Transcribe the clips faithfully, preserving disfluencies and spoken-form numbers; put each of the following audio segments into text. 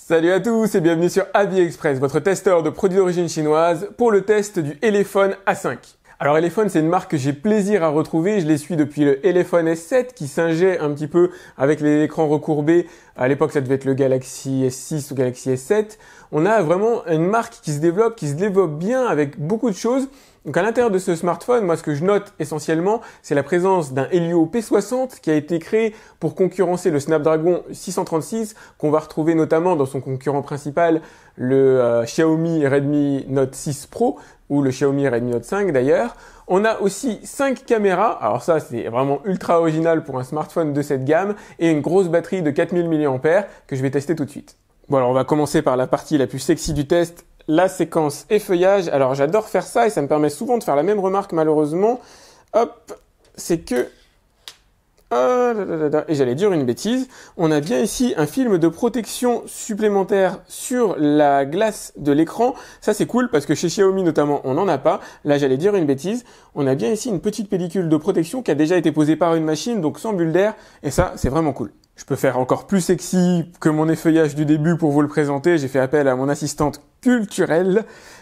Salut à tous et bienvenue sur AliExpress, votre testeur de produits d'origine chinoise pour le test du Elephone A cinq. Alors Elephone, c'est une marque que j'ai plaisir à retrouver, je les suis depuis le Elephone S sept qui singeait un petit peu avec les écrans recourbés. À l'époque, ça devait être le Galaxy S six ou Galaxy S sept. On a vraiment une marque qui se développe, qui se développe bien avec beaucoup de choses. Donc à l'intérieur de ce smartphone, moi ce que je note essentiellement, c'est la présence d'un Helio P soixante qui a été créé pour concurrencer le Snapdragon six cent trente-six qu'on va retrouver notamment dans son concurrent principal, le euh, Xiaomi Redmi Note six Pro ou le Xiaomi Redmi Note cinq d'ailleurs. On a aussi cinq caméras, alors ça c'est vraiment ultra original pour un smartphone de cette gamme, et une grosse batterie de quatre mille milliampères heure que je vais tester tout de suite. Bon alors on va commencer par la partie la plus sexy du test, la séquence effeuillage. Alors j'adore faire ça et ça me permet souvent de faire la même remarque malheureusement. Hop, c'est que... Oh là là là, et j'allais dire une bêtise, on a bien ici un film de protection supplémentaire sur la glace de l'écran. Ça c'est cool parce que chez Xiaomi notamment on n'en a pas. Là j'allais dire une bêtise, on a bien ici une petite pellicule de protection qui a déjà été posée par une machine, donc sans bulle d'air, et ça c'est vraiment cool. Je peux faire encore plus sexy que mon effeuillage du début pour vous le présenter. J'ai fait appel à mon assistante culturelle.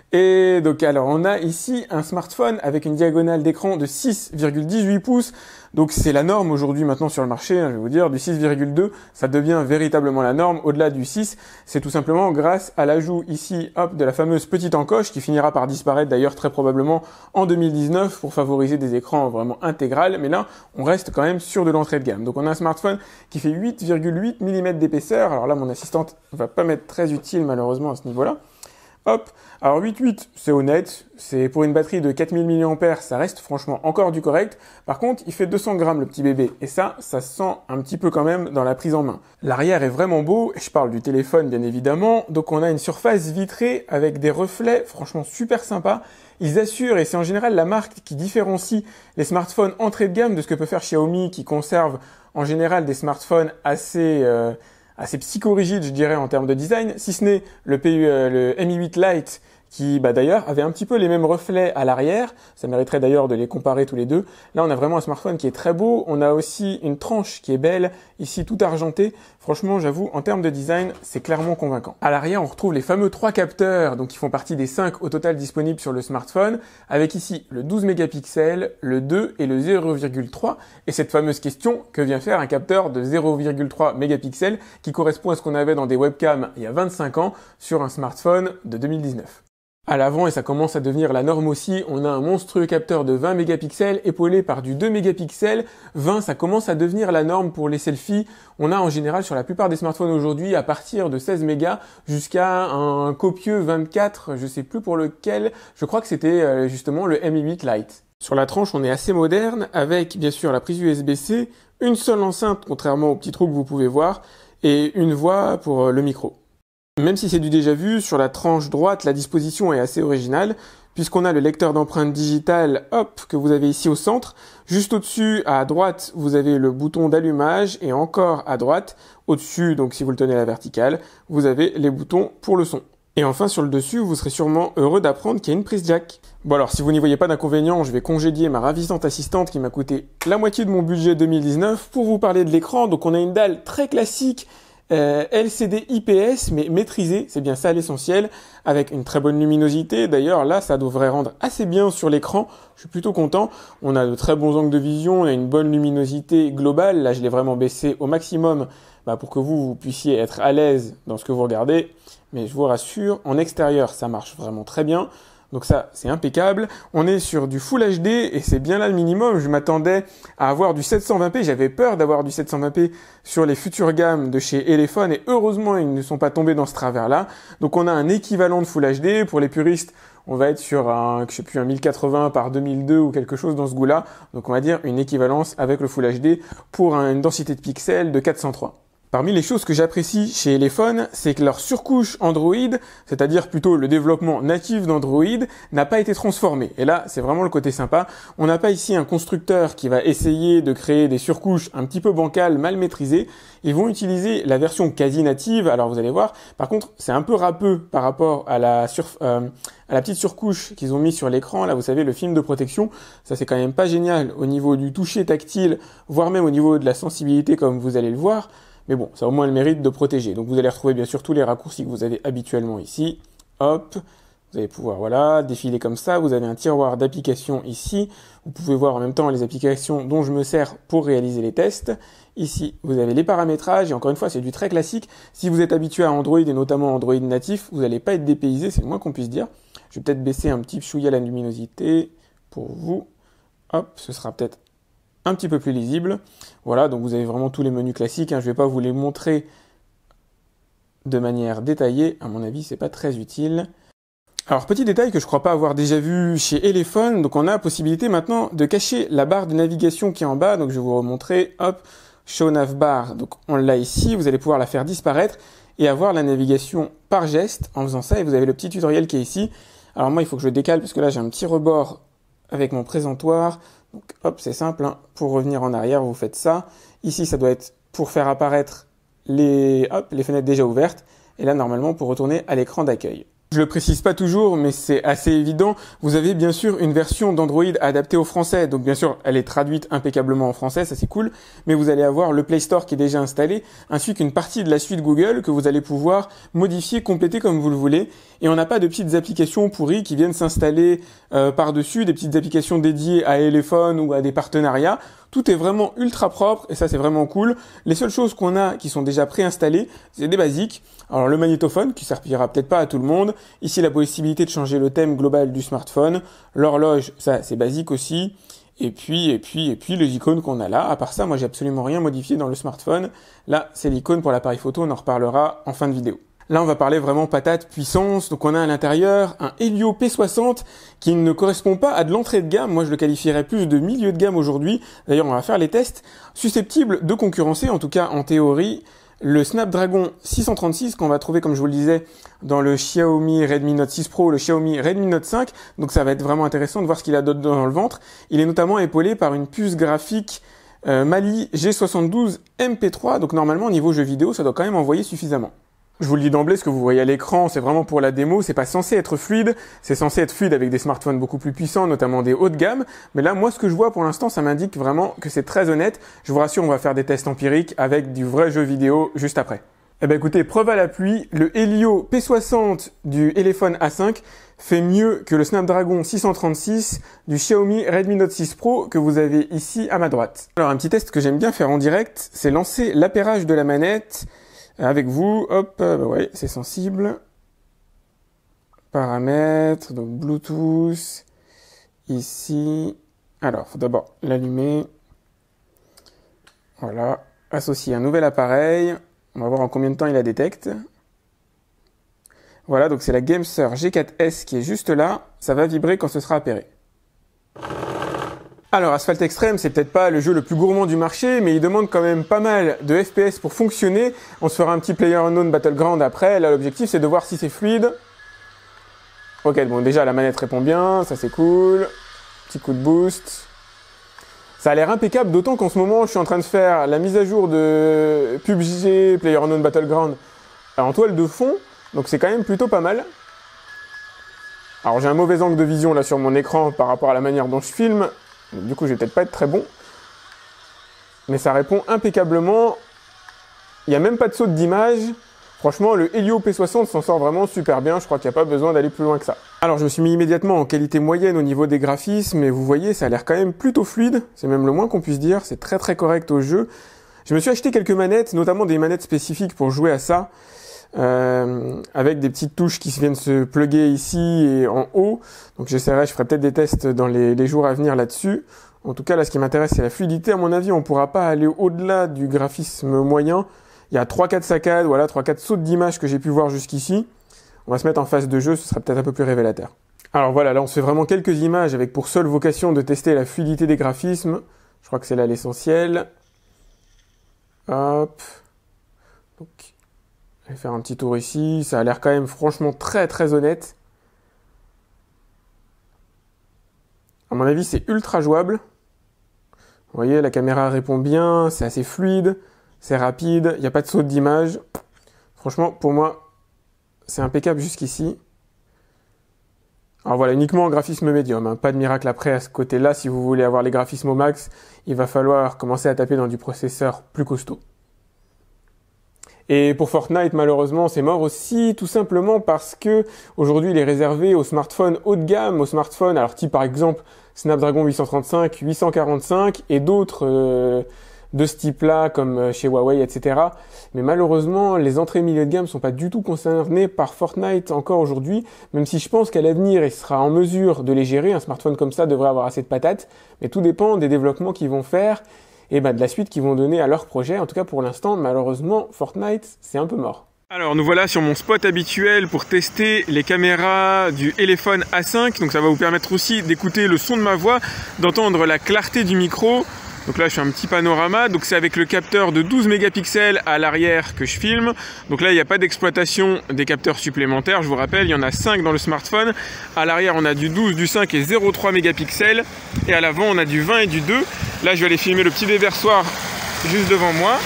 Et donc alors on a ici un smartphone avec une diagonale d'écran de six virgule dix-huit pouces. Donc c'est la norme aujourd'hui maintenant sur le marché, hein, je vais vous dire, du six virgule deux, ça devient véritablement la norme. Au-delà du six, c'est tout simplement grâce à l'ajout ici hop, de la fameuse petite encoche qui finira par disparaître d'ailleurs très probablement en deux mille dix-neuf pour favoriser des écrans vraiment intégrales. Mais là, on reste quand même sur de l'entrée de gamme. Donc on a un smartphone qui fait huit virgule huit millimètres d'épaisseur. Alors là, mon assistante va pas m'être très utile malheureusement à ce niveau-là. Hop, alors huit virgule huit, c'est honnête, c'est pour une batterie de quatre mille milliampères heure, ça reste franchement encore du correct. Par contre, il fait deux cents grammes le petit bébé, et ça, ça se sent un petit peu quand même dans la prise en main. L'arrière est vraiment beau, et je parle du téléphone bien évidemment, donc on a une surface vitrée avec des reflets franchement super sympas. Ils assurent, et c'est en général la marque qui différencie les smartphones entrée de gamme de ce que peut faire Xiaomi, qui conserve en général des smartphones assez... Euh, assez psychorigide, je dirais, en termes de design, si ce n'est le, P U, euh, le M I huit Lite, qui bah, d'ailleurs avait un petit peu les mêmes reflets à l'arrière. Ça mériterait d'ailleurs de les comparer tous les deux. Là, on a vraiment un smartphone qui est très beau. On a aussi une tranche qui est belle, ici tout argentée. Franchement, j'avoue, en termes de design, c'est clairement convaincant. À l'arrière, on retrouve les fameux trois capteurs, donc qui font partie des cinq au total disponibles sur le smartphone, avec ici le douze mégapixels, le deux et le zéro virgule trois. Et cette fameuse question, que vient faire un capteur de zéro virgule trois mégapixels, qui correspond à ce qu'on avait dans des webcams il y a vingt-cinq ans sur un smartphone de deux mille dix-neuf. À l'avant, et ça commence à devenir la norme aussi, on a un monstrueux capteur de vingt mégapixels épaulé par du deux mégapixels. vingt, ça commence à devenir la norme pour les selfies. On a en général sur la plupart des smartphones aujourd'hui à partir de seize mégas jusqu'à un copieux vingt-quatre, je sais plus pour lequel, je crois que c'était justement le M I huit Lite. Sur la tranche, on est assez moderne avec bien sûr la prise U S B C, une seule enceinte contrairement au petit trou que vous pouvez voir et une voix pour le micro. Même si c'est du déjà vu, sur la tranche droite, la disposition est assez originale, puisqu'on a le lecteur d'empreintes digitales, hop, que vous avez ici au centre. Juste au-dessus, à droite, vous avez le bouton d'allumage, et encore à droite, au-dessus, donc si vous le tenez à la verticale, vous avez les boutons pour le son. Et enfin, sur le dessus, vous serez sûrement heureux d'apprendre qu'il y a une prise jack. Bon alors, si vous n'y voyez pas d'inconvénient, je vais congédier ma ravissante assistante qui m'a coûté la moitié de mon budget deux mille dix-neuf pour vous parler de l'écran. Donc on a une dalle très classique, Euh, L C D I P S mais maîtrisé, c'est bien ça l'essentiel, avec une très bonne luminosité. D'ailleurs là ça devrait rendre assez bien sur l'écran, je suis plutôt content. On a de très bons angles de vision, on a une bonne luminosité globale. Là je l'ai vraiment baissé au maximum bah, pour que vous, vous puissiez être à l'aise dans ce que vous regardez, mais je vous rassure, en extérieur ça marche vraiment très bien. Donc ça, c'est impeccable. On est sur du Full H D et c'est bien là le minimum. Je m'attendais à avoir du sept cent vingt p. J'avais peur d'avoir du sept cent vingt p sur les futures gammes de chez Elephone et heureusement, ils ne sont pas tombés dans ce travers-là. Donc on a un équivalent de Full H D. Pour les puristes, on va être sur un, je sais plus, un mille quatre-vingts par deux mille deux ou quelque chose dans ce goût-là. Donc on va dire une équivalence avec le Full H D pour une densité de pixels de quatre cent trois. Parmi les choses que j'apprécie chez Elephone, c'est que leur surcouche Android, c'est-à-dire plutôt le développement natif d'Android, n'a pas été transformé. Et là, c'est vraiment le côté sympa. On n'a pas ici un constructeur qui va essayer de créer des surcouches un petit peu bancales, mal maîtrisées. Ils vont utiliser la version quasi native. Alors vous allez voir, par contre, c'est un peu râpeux par rapport à la, surf, euh, à la petite surcouche qu'ils ont mis sur l'écran. Là, vous savez, le film de protection, ça c'est quand même pas génial au niveau du toucher tactile, voire même au niveau de la sensibilité, comme vous allez le voir. Mais bon, ça a au moins le mérite de protéger. Donc vous allez retrouver bien sûr tous les raccourcis que vous avez habituellement ici. Hop, vous allez pouvoir voilà défiler comme ça. Vous avez un tiroir d'applications ici. Vous pouvez voir en même temps les applications dont je me sers pour réaliser les tests. Ici, vous avez les paramétrages. Et encore une fois, c'est du très classique. Si vous êtes habitué à Android et notamment Android natif, vous n'allez pas être dépaysé, c'est le moins qu'on puisse dire. Je vais peut-être baisser un petit chouïa la luminosité pour vous. Hop, ce sera peut-être un petit peu plus lisible. Voilà, donc vous avez vraiment tous les menus classiques. Hein. Je ne vais pas vous les montrer de manière détaillée. À mon avis, c'est pas très utile. Alors, petit détail que je crois pas avoir déjà vu chez Elephone. Donc, on a la possibilité maintenant de cacher la barre de navigation qui est en bas. Donc, je vais vous remontrer. Hop, Show Nav Bar. Donc, on l'a ici. Vous allez pouvoir la faire disparaître et avoir la navigation par geste en faisant ça. Et vous avez le petit tutoriel qui est ici. Alors, moi, il faut que je le décale parce que là, j'ai un petit rebord avec mon présentoir. Donc, hop, c'est simple, hein. Pour revenir en arrière, vous faites ça. Ici, ça doit être pour faire apparaître les, hop, les fenêtres déjà ouvertes. Et là, normalement, pour retourner à l'écran d'accueil. Je le précise pas toujours, mais c'est assez évident. Vous avez bien sûr une version d'Android adaptée au français. Donc, bien sûr, elle est traduite impeccablement en français, ça c'est cool. Mais vous allez avoir le Play Store qui est déjà installé, ainsi qu'une partie de la suite Google que vous allez pouvoir modifier, compléter comme vous le voulez. Et on n'a pas de petites applications pourries qui viennent s'installer euh, par-dessus, des petites applications dédiées à Elephone ou à des partenariats. Tout est vraiment ultra propre et ça c'est vraiment cool. Les seules choses qu'on a qui sont déjà préinstallées, c'est des basiques. Alors le magnétophone qui servira peut-être pas à tout le monde. Ici la possibilité de changer le thème global du smartphone. L'horloge, ça c'est basique aussi. Et puis, et puis, et puis les icônes qu'on a là. À part ça, moi j'ai absolument rien modifié dans le smartphone. Là, c'est l'icône pour l'appareil photo, on en reparlera en fin de vidéo. Là, on va parler vraiment patate, puissance. Donc, on a à l'intérieur un Helio P soixante qui ne correspond pas à de l'entrée de gamme. Moi, je le qualifierais plus de milieu de gamme aujourd'hui. D'ailleurs, on va faire les tests susceptibles de concurrencer, en tout cas en théorie, le Snapdragon six cent trente-six qu'on va trouver, comme je vous le disais, dans le Xiaomi Redmi Note six Pro, le Xiaomi Redmi Note cinq. Donc, ça va être vraiment intéressant de voir ce qu'il a dans le ventre. Il est notamment épaulé par une puce graphique euh, Mali G soixante-douze M P trois. Donc, normalement, au niveau jeu vidéo, ça doit quand même envoyer suffisamment. Je vous le dis d'emblée, ce que vous voyez à l'écran, c'est vraiment pour la démo, c'est pas censé être fluide, c'est censé être fluide avec des smartphones beaucoup plus puissants, notamment des hauts de gamme, mais là, moi, ce que je vois pour l'instant, ça m'indique vraiment que c'est très honnête. Je vous rassure, on va faire des tests empiriques avec du vrai jeu vidéo juste après. Eh ben écoutez, preuve à l'appui, le Helio P soixante du Elephone A cinq fait mieux que le Snapdragon six cent trente-six du Xiaomi Redmi Note six Pro que vous avez ici à ma droite. Alors, un petit test que j'aime bien faire en direct, c'est lancer l'appairage de la manette avec vous. Hop, euh, bah ouais, c'est sensible. Paramètres, donc Bluetooth, ici. Alors, faut d'abord l'allumer. Voilà, associer un nouvel appareil. On va voir en combien de temps il la détecte. Voilà, donc c'est la Gamester G quatre S qui est juste là. Ça va vibrer quand ce sera appairé. Alors, Asphalt Extreme, c'est peut-être pas le jeu le plus gourmand du marché, mais il demande quand même pas mal de F P S pour fonctionner. On se fera un petit PlayerUnknown Battleground après. Là, l'objectif, c'est de voir si c'est fluide. Ok, bon, déjà, la manette répond bien, ça c'est cool. Petit coup de boost. Ça a l'air impeccable, d'autant qu'en ce moment, je suis en train de faire la mise à jour de P U B G, PlayerUnknown Battleground en toile de fond. Donc, c'est quand même plutôt pas mal. Alors, j'ai un mauvais angle de vision là sur mon écran par rapport à la manière dont je filme. Du coup, je vais peut-être pas être très bon. Mais ça répond impeccablement. Il n'y a même pas de saut d'image. Franchement, le Helio P soixante s'en sort vraiment super bien. Je crois qu'il n'y a pas besoin d'aller plus loin que ça. Alors, je me suis mis immédiatement en qualité moyenne au niveau des graphismes. Et vous voyez, ça a l'air quand même plutôt fluide. C'est même le moins qu'on puisse dire. C'est très très correct au jeu. Je me suis acheté quelques manettes, notamment des manettes spécifiques pour jouer à ça. Euh, avec des petites touches qui viennent se plugger ici et en haut. Donc j'essaierai, je ferai peut-être des tests dans les, les jours à venir là-dessus. En tout cas, là, ce qui m'intéresse, c'est la fluidité. À mon avis, on pourra pas aller au-delà du graphisme moyen. Il y a trois quatre saccades, voilà, trois quatre sautes d'image que j'ai pu voir jusqu'ici. On va se mettre en phase de jeu, ce sera peut-être un peu plus révélateur. Alors voilà, là, on se fait vraiment quelques images avec pour seule vocation de tester la fluidité des graphismes. Je crois que c'est là l'essentiel. Hop. Donc, je vais faire un petit tour ici. Ça a l'air quand même franchement très très honnête. À mon avis, c'est ultra jouable. Vous voyez, la caméra répond bien, c'est assez fluide, c'est rapide, il n'y a pas de saut d'image. Franchement, pour moi, c'est impeccable jusqu'ici. Alors voilà, uniquement en graphisme médium, hein. Pas de miracle après à ce côté-là. Si vous voulez avoir les graphismes au max, il va falloir commencer à taper dans du processeur plus costaud. Et pour Fortnite, malheureusement, c'est mort aussi, tout simplement parce que aujourd'hui, il est réservé aux smartphones haut de gamme, aux smartphones, alors type par exemple Snapdragon huit cent trente-cinq, huit cent quarante-cinq et d'autres euh, de ce type-là, comme chez Huawei, et cetera. Mais malheureusement, les entrées milieu de gamme sont pas du tout concernées par Fortnite encore aujourd'hui, même si je pense qu'à l'avenir, il sera en mesure de les gérer. Un smartphone comme ça devrait avoir assez de patates, mais tout dépend des développements qu'ils vont faire et ben de la suite qu'ils vont donner à leur projet. En tout cas, pour l'instant, malheureusement, Fortnite, c'est un peu mort. Alors nous voilà sur mon spot habituel pour tester les caméras du Elephone A cinq. Donc ça va vous permettre aussi d'écouter le son de ma voix, d'entendre la clarté du micro. Donc là je fais un petit panorama, donc c'est avec le capteur de douze mégapixels à l'arrière que je filme. Donc là il n'y a pas d'exploitation des capteurs supplémentaires, je vous rappelle, il y en a cinq dans le smartphone. À l'arrière on a du douze, du cinq et zéro virgule trois mégapixels. Et à l'avant on a du vingt et du deux. Là je vais aller filmer le petit déversoir juste devant moi.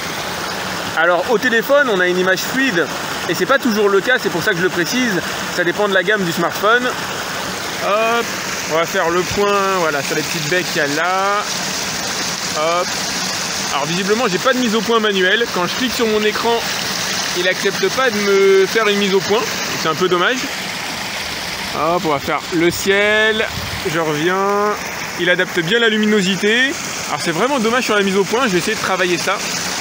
Alors au téléphone on a une image fluide et c'est pas toujours le cas, c'est pour ça que je le précise, ça dépend de la gamme du smartphone. Hop, on va faire le point, voilà, sur les petites baies qu'il y a là. Hop. Alors visiblement j'ai pas de mise au point manuelle. Quand je clique sur mon écran, il accepte pas de me faire une mise au point. C'est un peu dommage. Hop, on va faire le ciel. Je reviens. Il adapte bien la luminosité. Alors c'est vraiment dommage sur la mise au point. Je vais essayer de travailler ça.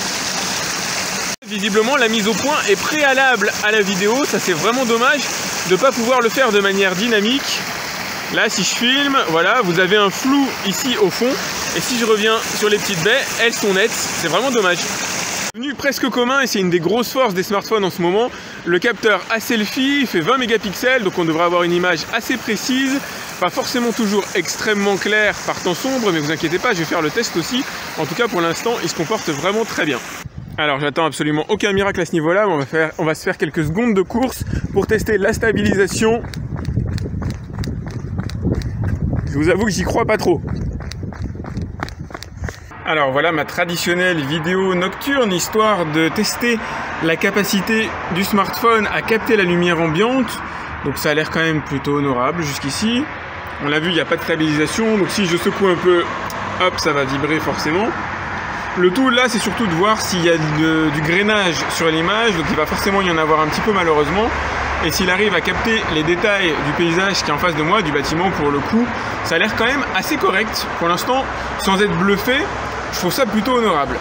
Visiblement la mise au point est préalable à la vidéo. Ça c'est vraiment dommage de ne pas pouvoir le faire de manière dynamique. Là si je filme, voilà, vous avez un flou ici au fond. Et si je reviens sur les petites baies, elles sont nettes. C'est vraiment dommage. Devenu presque commun, et c'est une des grosses forces des smartphones en ce moment, le capteur à selfie fait vingt mégapixels, donc on devrait avoir une image assez précise, pas forcément toujours extrêmement claire par temps sombre, mais vous inquiétez pas, je vais faire le test aussi. En tout cas pour l'instant, il se comporte vraiment très bien. Alors j'attends absolument aucun miracle à ce niveau-là, mais on va, faire, on va se faire quelques secondes de course pour tester la stabilisation. Je vous avoue que j'y crois pas trop. Alors voilà ma traditionnelle vidéo nocturne, histoire de tester la capacité du smartphone à capter la lumière ambiante. Donc ça a l'air quand même plutôt honorable jusqu'ici. On l'a vu, il n'y a pas de stabilisation, donc si je secoue un peu, hop, ça va vibrer forcément. Le tout là, c'est surtout de voir s'il y a de, du grainage sur l'image, donc il va forcément y en avoir un petit peu malheureusement. Et s'il arrive à capter les détails du paysage qui est en face de moi, du bâtiment pour le coup, ça a l'air quand même assez correct. Pour l'instant, sans être bluffé, je trouve ça plutôt honorable.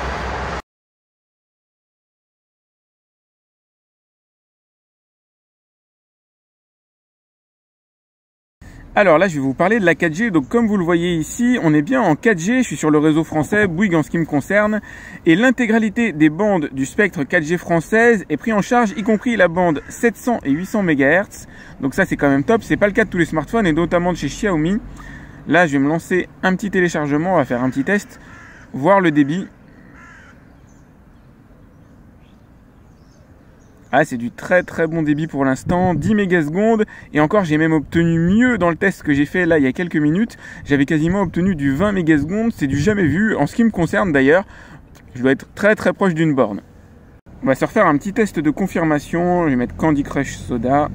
Alors là, je vais vous parler de la quatre G. Donc comme vous le voyez ici, on est bien en quatre G. Je suis sur le réseau français, Bouygues en ce qui me concerne. Et l'intégralité des bandes du spectre quatre G française est prise en charge, y compris la bande sept cents et huit cents mégahertz. Donc ça, c'est quand même top. C'est pas le cas de tous les smartphones et notamment de chez Xiaomi. Là, je vais me lancer un petit téléchargement. On va faire un petit test, voir le débit. Ah, c'est du très très bon débit pour l'instant, dix mégasecondes, et encore j'ai même obtenu mieux dans le test que j'ai fait là il y a quelques minutes. J'avais quasiment obtenu du vingt mégasecondes, c'est du jamais vu en ce qui me concerne d'ailleurs. Je dois être très très proche d'une borne. On va se refaire un petit test de confirmation, je vais mettre Candy Crush Soda.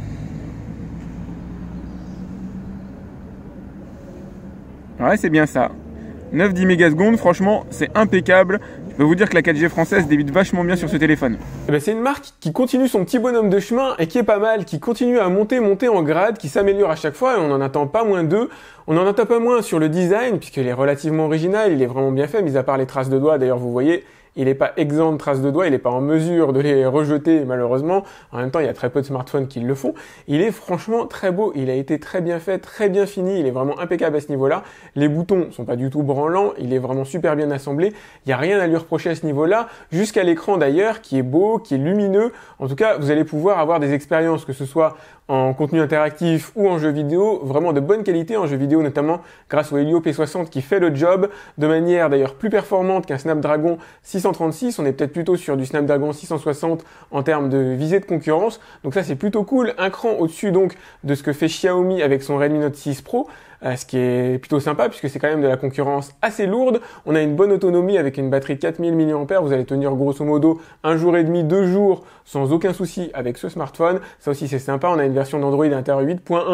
Ouais, c'est bien ça. neuf à dix mégasecondes, franchement c'est impeccable. Je peux vous dire que la quatre G française débute vachement bien sur ce téléphone. Eh ben, c'est une marque qui continue son petit bonhomme de chemin et qui est pas mal, qui continue à monter, monter en grade, qui s'améliore à chaque fois et on n'en attend pas moins d'eux. On n'en attend pas moins sur le design puisqu'il est relativement original, il est vraiment bien fait, mis à part les traces de doigts. D'ailleurs vous voyez, il n'est pas exempt de traces de doigts, il n'est pas en mesure de les rejeter malheureusement. En même temps, il y a très peu de smartphones qui le font. Il est franchement très beau, il a été très bien fait, très bien fini, il est vraiment impeccable à ce niveau-là. Les boutons sont pas du tout branlants, il est vraiment super bien assemblé. Il n'y a rien à lui reprocher à ce niveau-là, jusqu'à l'écran d'ailleurs, qui est beau, qui est lumineux. En tout cas, vous allez pouvoir avoir des expériences, que ce soit en contenu interactif ou en jeu vidéo, vraiment de bonne qualité en jeu vidéo, notamment grâce au Helio P soixante qui fait le job de manière d'ailleurs plus performante qu'un Snapdragon six cent trente-six. On est peut-être plutôt sur du Snapdragon six cent soixante en termes de visée de concurrence. Donc ça c'est plutôt cool. Un cran au-dessus donc de ce que fait Xiaomi avec son Redmi Note six Pro. Euh, ce qui est plutôt sympa puisque c'est quand même de la concurrence assez lourde. On a une bonne autonomie avec une batterie de quatre mille milliampères heure. Vous allez tenir grosso modo un jour et demi, deux jours sans aucun souci avec ce smartphone. Ça aussi c'est sympa. On a une version d'Android Inter huit point un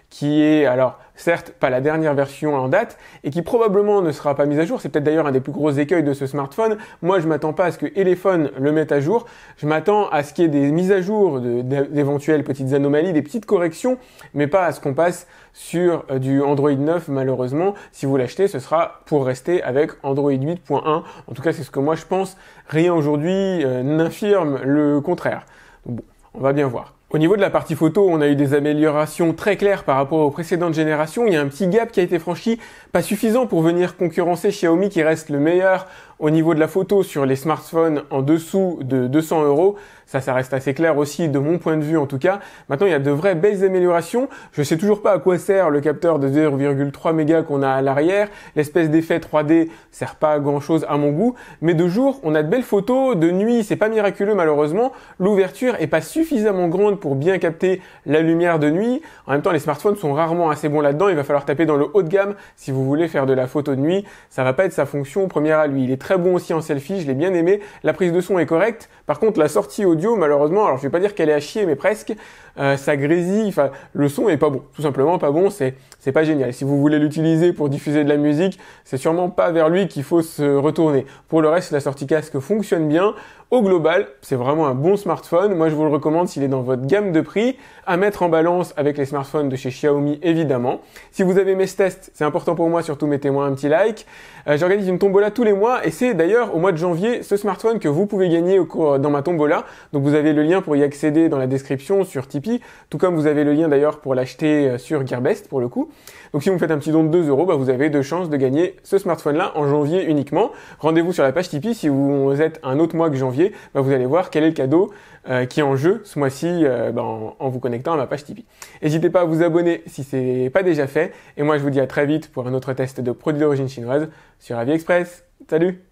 qui est alors certes pas la dernière version en date et qui probablement ne sera pas mise à jour. C'est peut-être d'ailleurs un des plus gros écueils de ce smartphone. Moi, je m'attends pas à ce que Elephone le mette à jour. Je m'attends à ce qu'il y ait des mises à jour de, d'éventuelles petites anomalies, des petites corrections, mais pas à ce qu'on passe sur du Android neuf. Malheureusement, si vous l'achetez, ce sera pour rester avec Android huit point un. En tout cas, c'est ce que moi je pense. Rien aujourd'hui euh, n'infirme le contraire. Donc bon, on va bien voir. Au niveau de la partie photo, on a eu des améliorations très claires par rapport aux précédentes générations. Il y a un petit gap qui a été franchi, pas suffisant pour venir concurrencer Xiaomi qui reste le meilleur au niveau de la photo sur les smartphones en dessous de deux cents euros. Ça, ça reste assez clair aussi de mon point de vue en tout cas. Maintenant, il y a de vraies belles améliorations. Je sais toujours pas à quoi sert le capteur de zéro virgule trois mégas qu'on a à l'arrière. L'espèce d'effet trois D sert pas à grand chose à mon goût. Mais de jour, on a de belles photos. De nuit, c'est pas miraculeux malheureusement. L'ouverture est pas suffisamment grande pour bien capter la lumière de nuit. En même temps, les smartphones sont rarement assez bons là-dedans. Il va falloir taper dans le haut de gamme si vous voulez faire de la photo de nuit. Ça va pas être sa fonction première à lui. Il est très bon aussi en selfie. Je l'ai bien aimé. La prise de son est correcte. Par contre, la sortie audio, malheureusement, alors je vais pas dire qu'elle est à chier, mais presque, euh, ça grésille, enfin, le son est pas bon, tout simplement pas bon, c'est, c'est pas génial. Si vous voulez l'utiliser pour diffuser de la musique, c'est sûrement pas vers lui qu'il faut se retourner. Pour le reste, la sortie casque fonctionne bien. Au global, c'est vraiment un bon smartphone. Moi, je vous le recommande s'il est dans votre gamme de prix, à mettre en balance avec les smartphones de chez Xiaomi, évidemment. Si vous avez mes tests, c'est important pour moi, surtout mettez-moi un petit like. Euh, j'organise une tombola tous les mois et c'est d'ailleurs au mois de janvier ce smartphone que vous pouvez gagner au cours, dans ma tombola. Donc vous avez le lien pour y accéder dans la description sur Tipeee, tout comme vous avez le lien d'ailleurs pour l'acheter sur Gearbest pour le coup. Donc si vous me faites un petit don de deux euros, bah, vous avez deux chances de gagner ce smartphone-là en janvier uniquement. Rendez-vous sur la page Tipeee si vous êtes un autre mois que janvier, bah, vous allez voir quel est le cadeau euh, qui est en jeu ce mois-ci euh, bah, en, en vous connectant à ma page Tipeee. N'hésitez pas à vous abonner si c'est pas déjà fait. Et moi je vous dis à très vite pour un autre test de produits d'origine chinoise sur AviExpress. Salut!